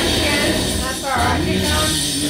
again. That's alright. Keep going.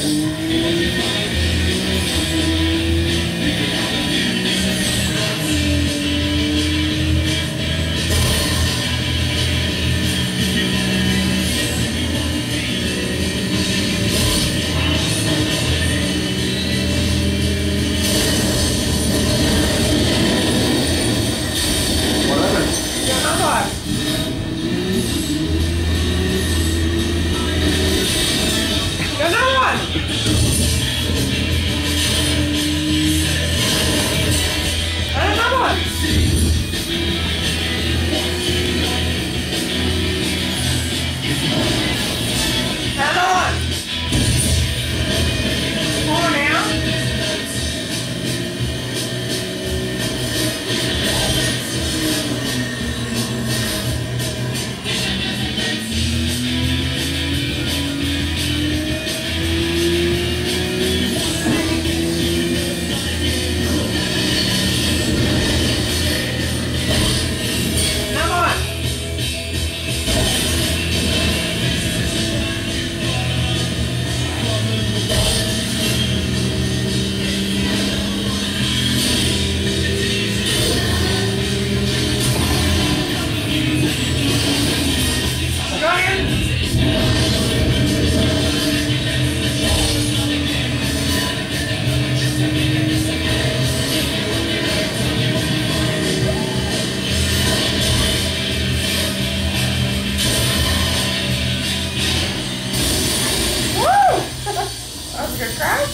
Good crash.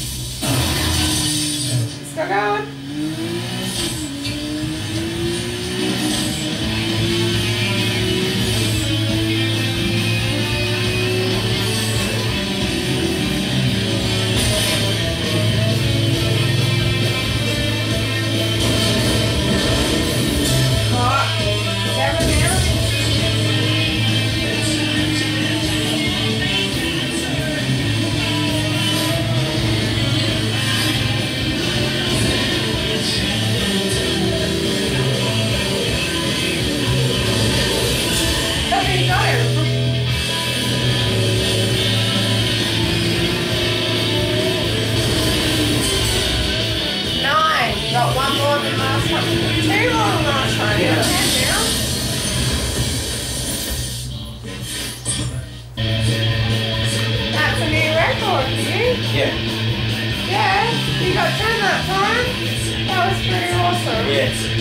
Still going. Got one more than last time. Two more than last time. Yeah. That's a new record for you. Yeah. Yeah. You got 10 that time. That was pretty awesome. Yes.